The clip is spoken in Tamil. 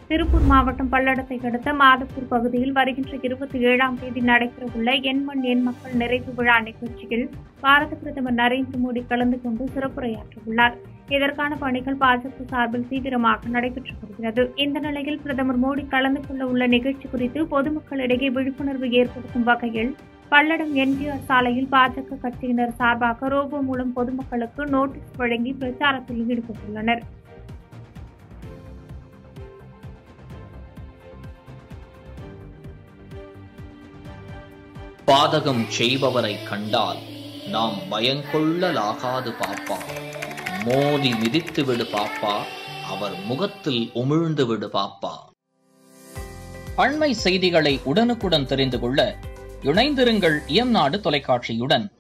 திருப்பூர் மாவட்டம் பல்லடத்தை அடுத்த மாதப்பூர் பகுதியில் வருகின்ற 27ஆம் தேதி நடைபெறவுள்ள என் மண் என் மக்கள் நிறைவு விழா நிகழ்ச்சியில் பாரத பிரதமர் நரேந்திர மோடி கலந்து கொண்டு சிறப்புரையாற்றவுள்ளார். இதற்கான பணிகள் பாஜக சார்பில் தீவிரமாக நடைபெற்று வருகிறது. இந்த நிலையில் பிரதமர் மோடி கலந்து கொள்ள உள்ள நிகழ்ச்சி குறித்து பொதுமக்களிடையே விழிப்புணர்வு ஏற்படுத்தும் வகையில் பல்லடம் எம்ஜிஆர் சாலையில் பாஜக கட்சியினர் சார்பாக ரோபோ மூலம் பொதுமக்களுக்கு நோட்டீஸ் வழங்கி பிரச்சாரத்தில் ஈடுபட்டுள்ளனர். பாதகம் செய்பவரை கண்டால் நாம் பயங்கொள்ளலாகாது பாப்பா, மோதி மிதித்து விடு பாப்பா, அவர் முகத்தில் உமிழ்ந்து விடு பாப்பா. அண்மை செய்திகளை உடனுக்குடன் தெரிந்து கொள்ள இணைந்திருங்கள் இயம்நாடு தொலைக்காட்சியுடன்.